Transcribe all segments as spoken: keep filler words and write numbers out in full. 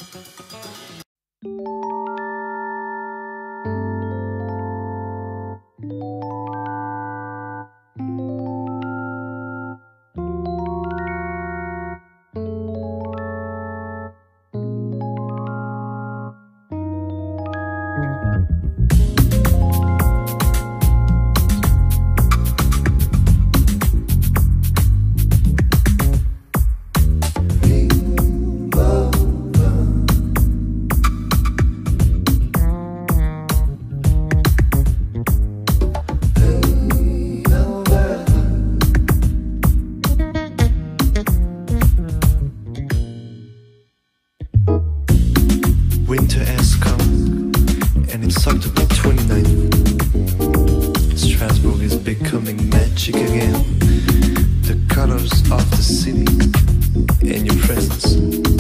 Winter has come, and it's October twenty-ninth. Strasbourg is becoming magic again. The colors of the city and your presence.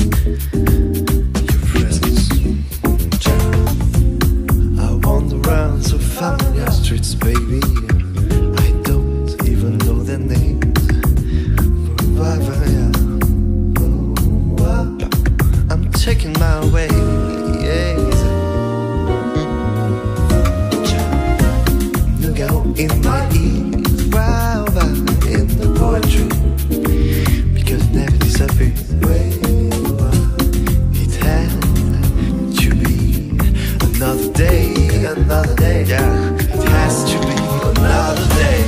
Your presence. I wander around so familiar streets, baby. I don't even know their names. Forever, yeah. I'm taking my way. In my ears, wow, in the poetry, because it never disappears. It had to be another day, another day. Yeah, it has to be another day.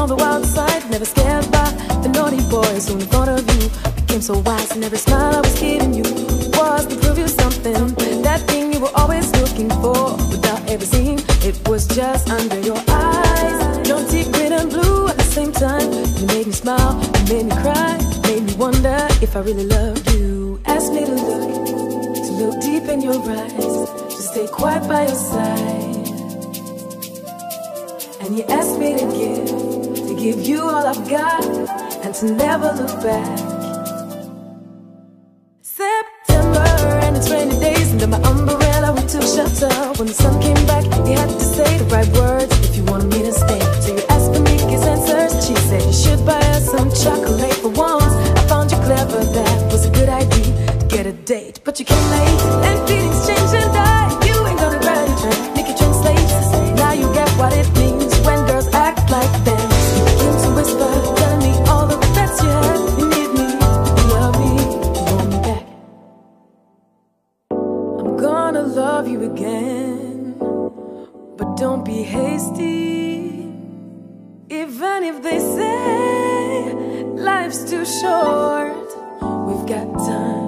on the wild side, never scared by the naughty boys who in front of you became so wise. And every smile I was giving you was to prove you something, that thing you were always looking for without ever seeing. It was just under your eyes, your teeth green and blue at the same time. You made me smile, you made me cry, made me wonder if I really loved you. Asked me to look, to look deep in your eyes, to stay quiet by your side. And you asked me to give, to give you all I've got, and to never look back. September and it's rainy days, under my umbrella we took shelter. When the sun came back, you had to say the right words if you wanted me to stay. So you asked for me his answers. She said you should buy us some chocolate for once. I found you clever, that was a good idea to get a date, but you came late and feelings changed and I. You ain't gonna write it down, make it translate. Now you get what it means when girls act like them. You begin to whisper, telling me all the regrets you had. You need me, you love me, you want me back. I'm gonna love you again, but don't be hasty. Even if they say life's too short, we've got time.